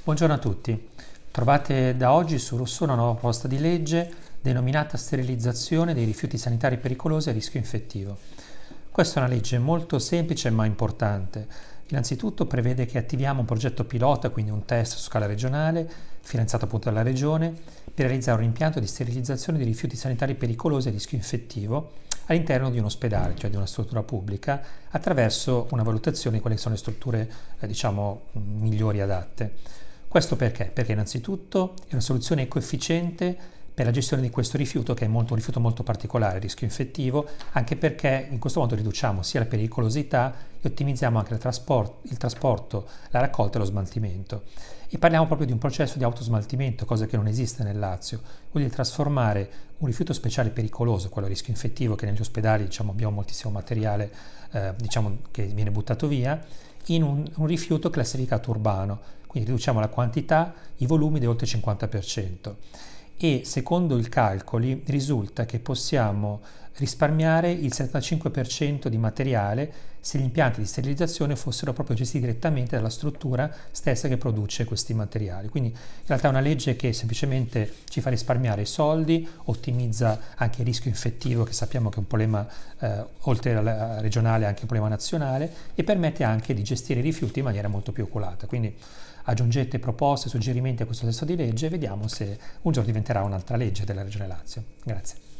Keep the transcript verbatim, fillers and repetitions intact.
Buongiorno a tutti. Trovate da oggi su Rousseau una nuova proposta di legge denominata sterilizzazione dei rifiuti sanitari pericolosi a rischio infettivo. Questa è una legge molto semplice ma importante. Innanzitutto prevede che attiviamo un progetto pilota, quindi un test su scala regionale, finanziato appunto dalla Regione, per realizzare un impianto di sterilizzazione dei rifiuti sanitari pericolosi a rischio infettivo all'interno di un ospedale, cioè di una struttura pubblica, attraverso una valutazione di quali sono le strutture eh, diciamo migliori adatte. Questo perché? Perché innanzitutto è una soluzione ecoefficiente per la gestione di questo rifiuto, che è molto, un rifiuto molto particolare, rischio infettivo, anche perché in questo modo riduciamo sia la pericolosità e ottimizziamo anche il trasporto, il trasporto, la raccolta e lo smaltimento. E parliamo proprio di un processo di autosmaltimento, cosa che non esiste nel Lazio, quindi trasformare un rifiuto speciale pericoloso, quello a rischio infettivo, che negli ospedali diciamo, abbiamo moltissimo materiale eh, diciamo, che viene buttato via, in un, un rifiuto classificato urbano, quindi riduciamo la quantità, i volumi di oltre il cinquanta per cento. E secondo i calcoli risulta che possiamo risparmiare il settantacinque per cento di materiale se gli impianti di sterilizzazione fossero proprio gestiti direttamente dalla struttura stessa che produce questi materiali. Quindi in realtà è una legge che semplicemente ci fa risparmiare soldi, ottimizza anche il rischio infettivo, che sappiamo che è un problema eh, oltre alla regionale anche un problema nazionale, e permette anche di gestire i rifiuti in maniera molto più oculata. Quindi aggiungete proposte, suggerimenti a questo testo di legge e vediamo se un giorno diventerà un'altra legge della Regione Lazio. Grazie.